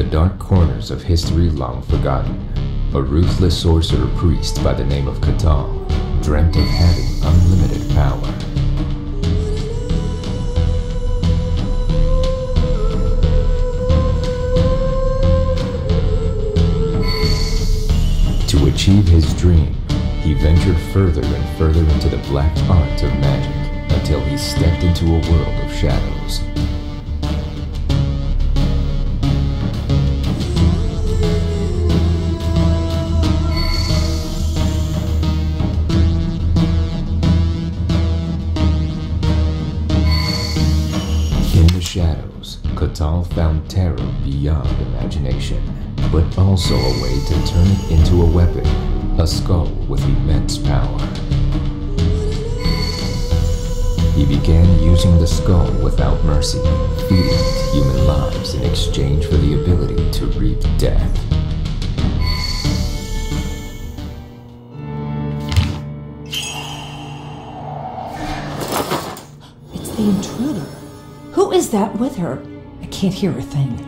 dark corners of history long forgotten, a ruthless sorcerer priest by the name of Catal dreamt of having unlimited power. To achieve his dream, he ventured further and further into the black art of magic until he stepped into a world of shadows. In the shadows, Catal found terror beyond imagination, but also a way to turn it into a weapon, a skull with immense power. He began using the skull without mercy, feeding it human lives in exchange for the ability to reap death. It's the intruder. Who is that with her? I can't hear a thing.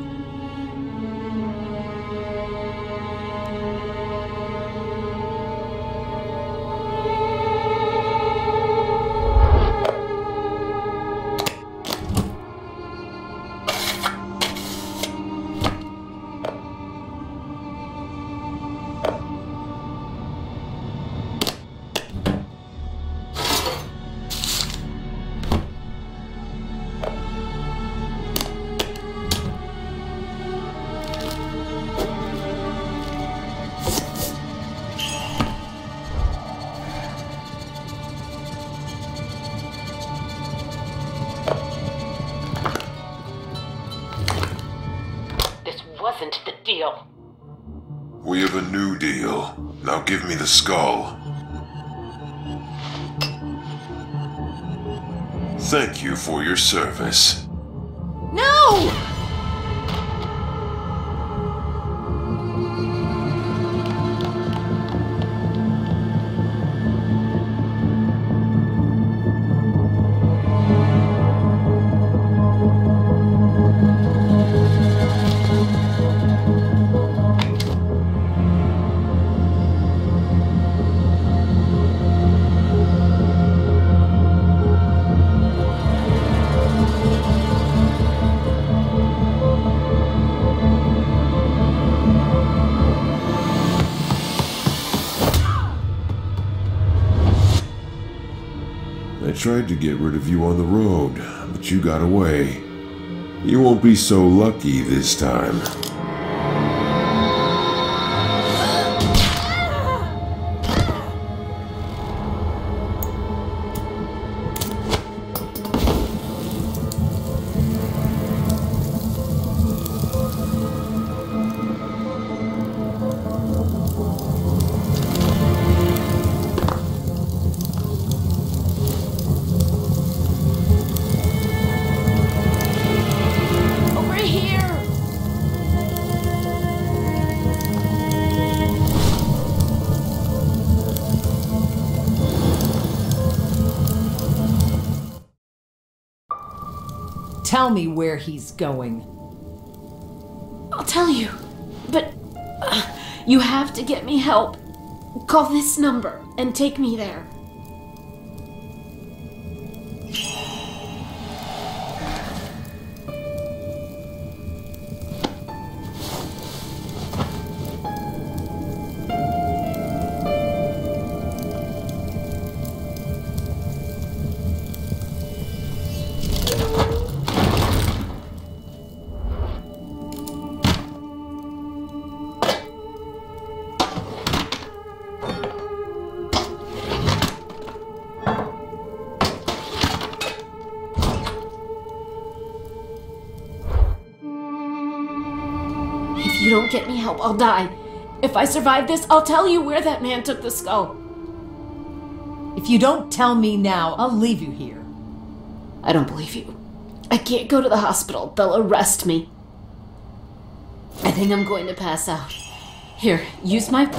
Wasn't the deal. We have a new deal. Now give me the skull. Thank you for your service. No! I tried to get rid of you on the road, but you got away. You won't be so lucky this time. Tell me where he's going. I'll tell you, but you have to get me help. Call this number and take me there. If you don't get me help, I'll die. If I survive this, I'll tell you where that man took the skull. If you don't tell me now, I'll leave you here. I don't believe you. I can't go to the hospital. They'll arrest me. I think I'm going to pass out. Here, use my...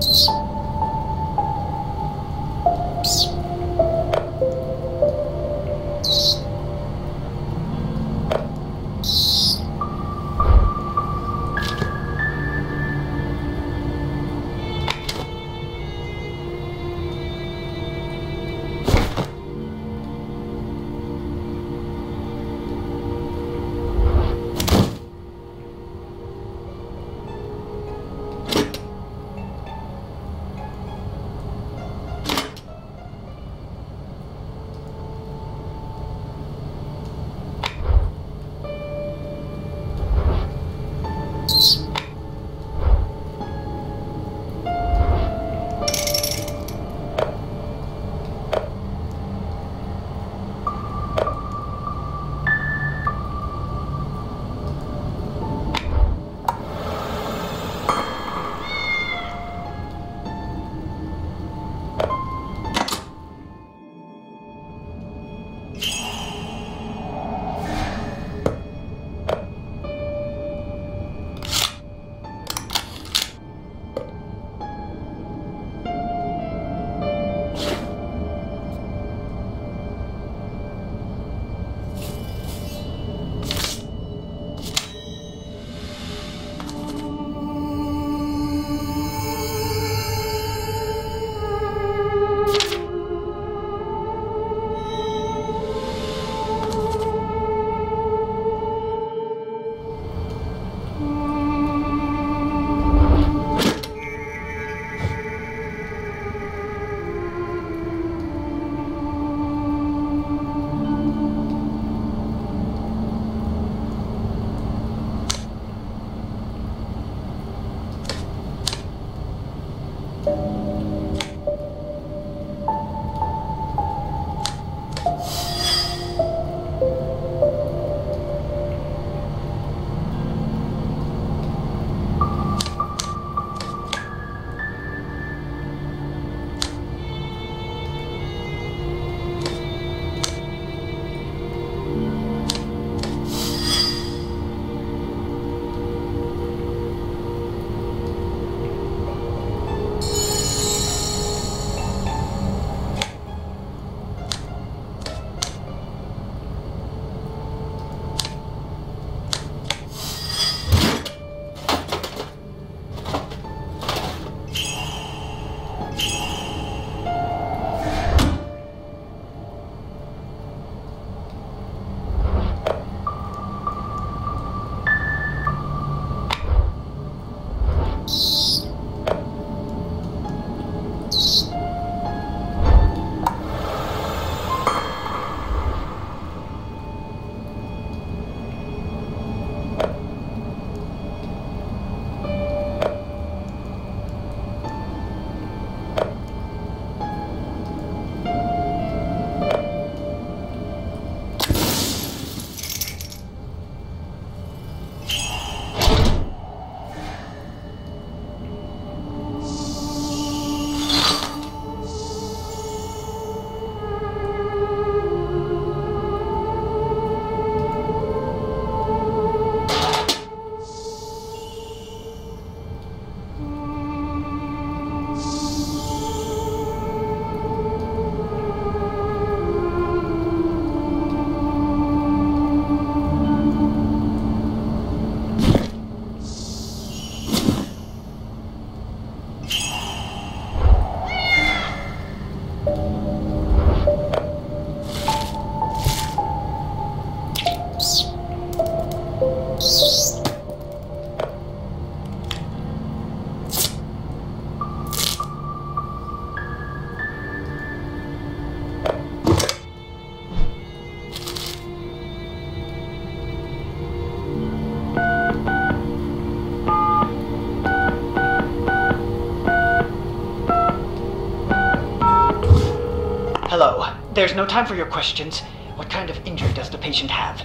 Hello. There's no time for your questions. What kind of injury does the patient have?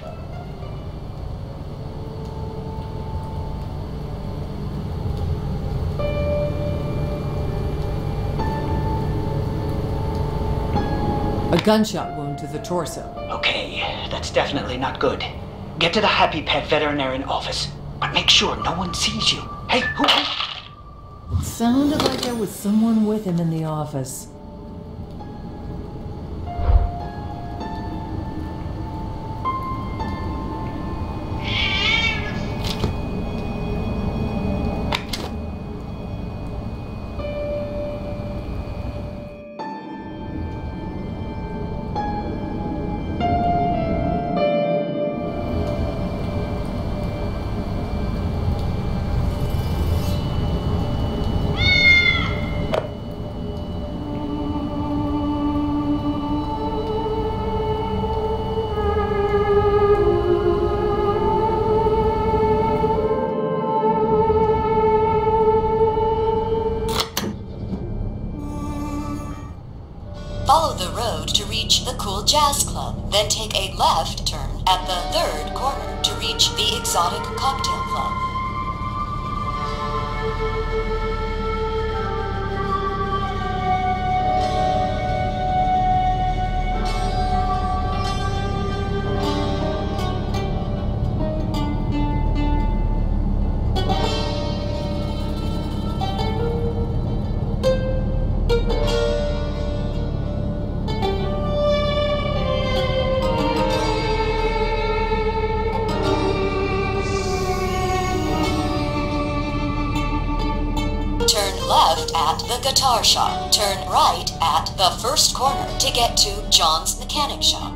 A gunshot wound to the torso. Okay, that's definitely not good. Get to the Happy Pet veterinarian office, but make sure no one sees you. Hey, who? It's Sounded like there was someone with him in the office. Follow the road to reach the Cool Jazz Club, then take a left turn at the 3rd corner to reach the Exotic Cocktail Club. Left at the guitar shop. Turn right at the 1st corner to get to John's Mechanic Shop.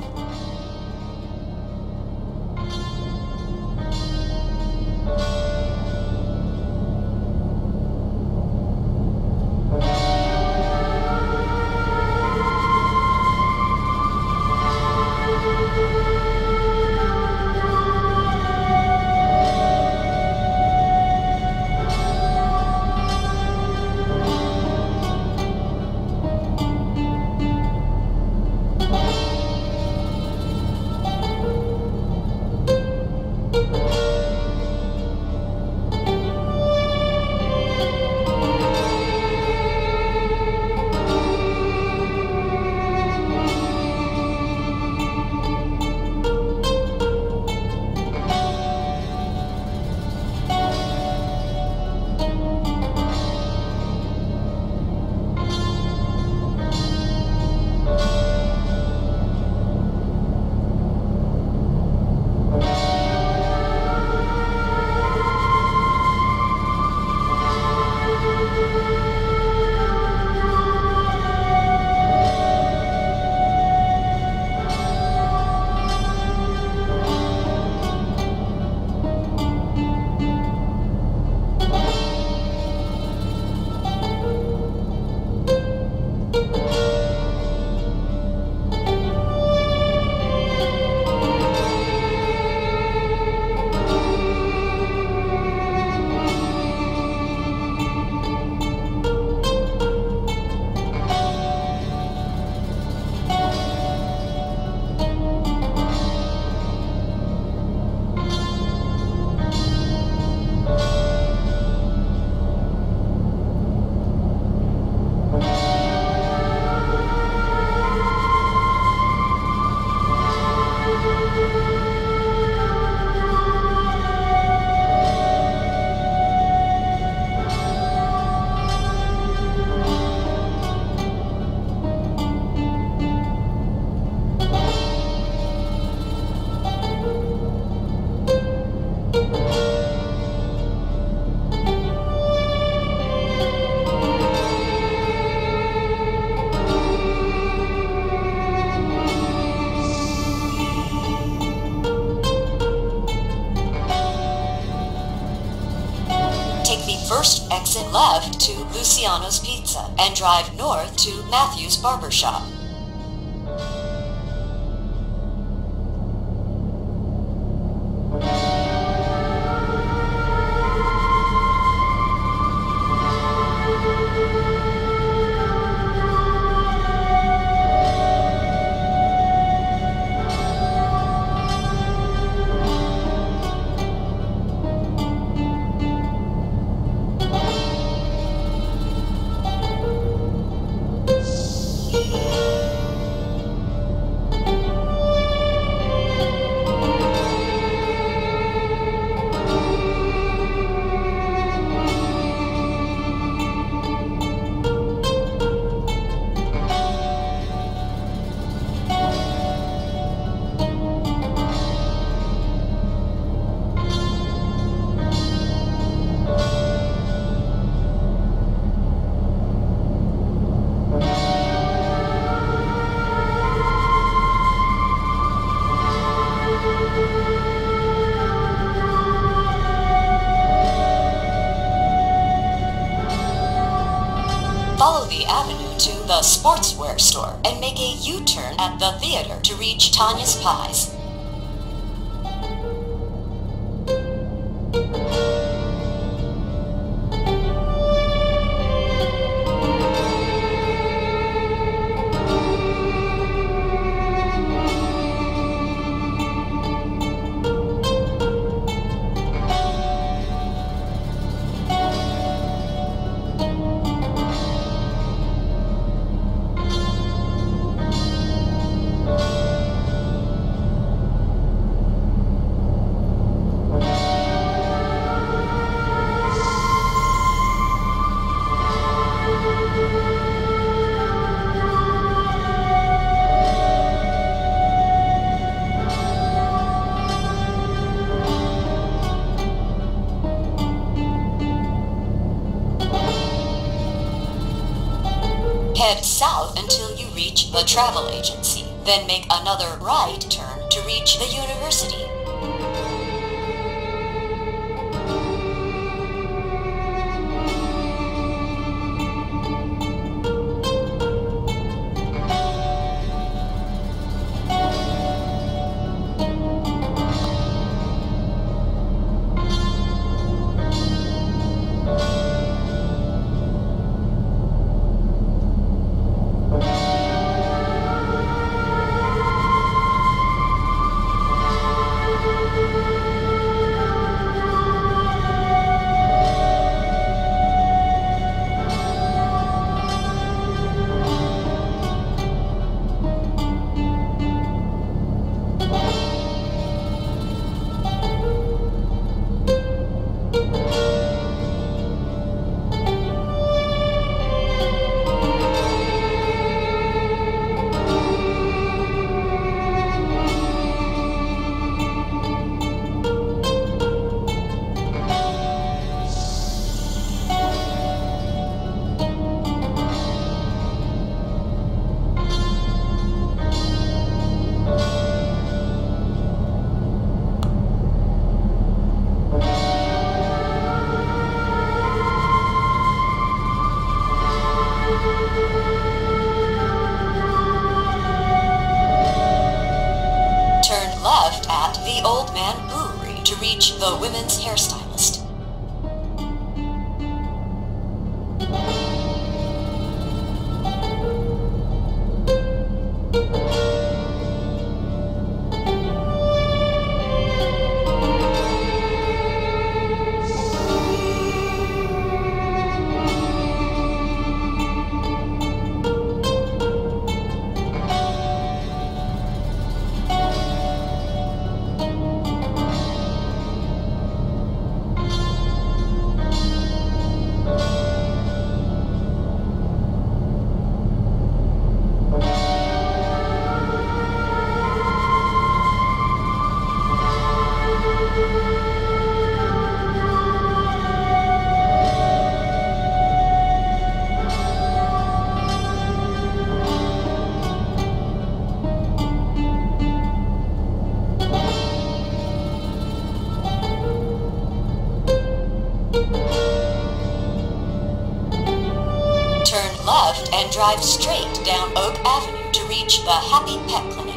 First exit left to Luciano's Pizza and drive north to Matthew's Barbershop. the avenue to the sportswear store and make a U-turn at the theater to reach Tanya's Pies. Head south until you reach the travel agency, then make another right turn to reach the university. Old Man Brewery to reach the women's hairstylist. And drive straight down Oak Avenue to reach the Happy Pet Clinic.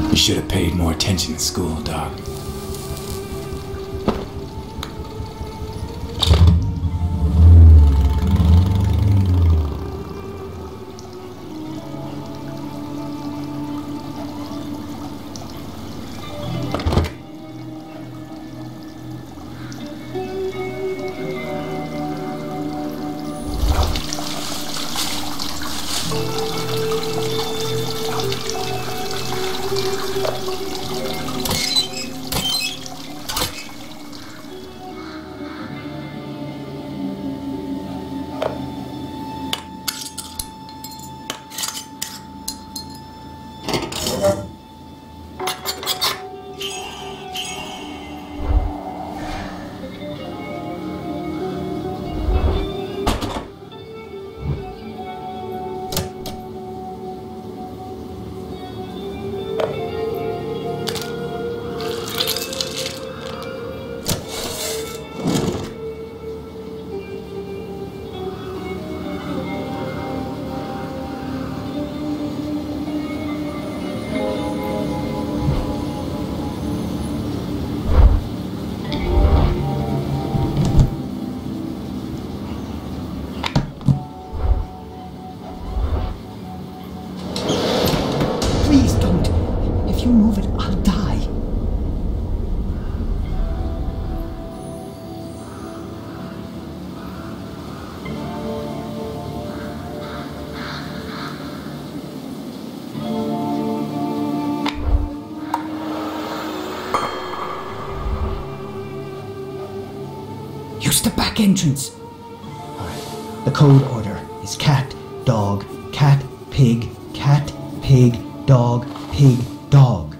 You should have paid more attention in school, Doc. Please don't. If you move it, I'll die. Use the back entrance. Alright. The code order is cat, dog, pig, dog, pig, dog.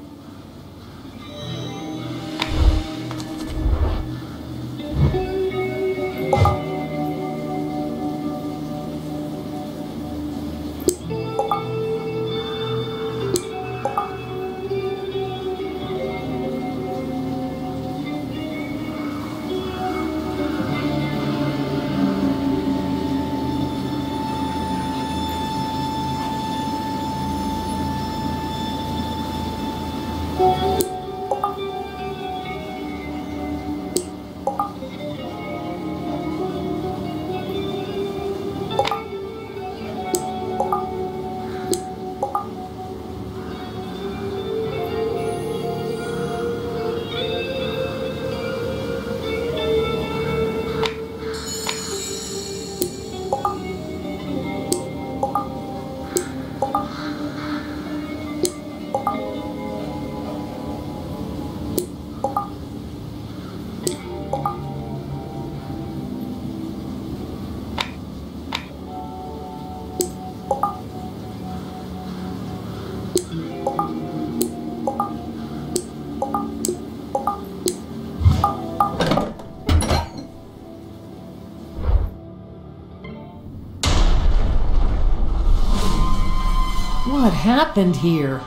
What happened here?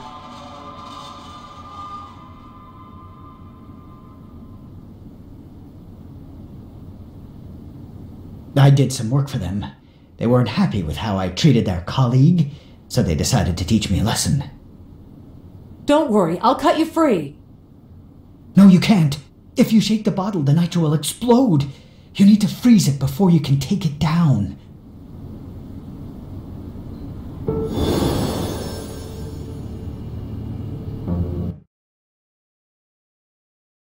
I did some work for them. They weren't happy with how I treated their colleague, so they decided to teach me a lesson. Don't worry, I'll cut you free. No, you can't. If you shake the bottle, the nitro will explode. You need to freeze it before you can take it down.